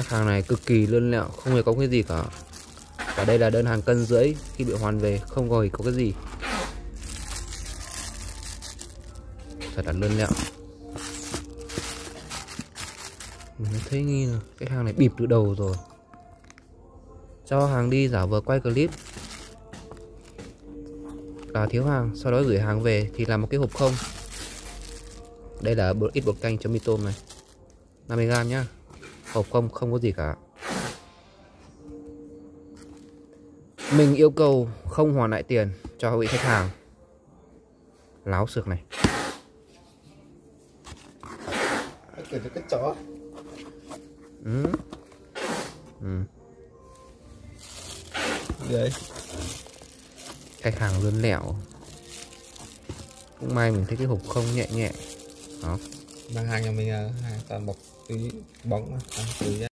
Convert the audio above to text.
Khách hàng này cực kỳ lươn lẹo, không hề có cái gì cả. Và đây là đơn hàng cân rưỡi, khi bị hoàn về không có cái gì. Thật là lươn lẹo. Mình thấy nghi là khách hàng này bịp từ đầu rồi. Cho hàng đi giả vờ quay clip là thiếu hàng, sau đó gửi hàng về thì là một cái hộp không. Đây là ít bột canh chấm mì tôm này, 50g nhá. Hộp không, không có gì cả. Mình yêu cầu không hoàn lại tiền cho vị khách hàng. Láo xược này. Cái chó. Đấy. Khách hàng lươn lẹo. Cũng may mình thấy cái hộp không nhẹ nhẹ. Đó. Mang hàng nhà mình là hàng toàn bọc túi bóng mà, túi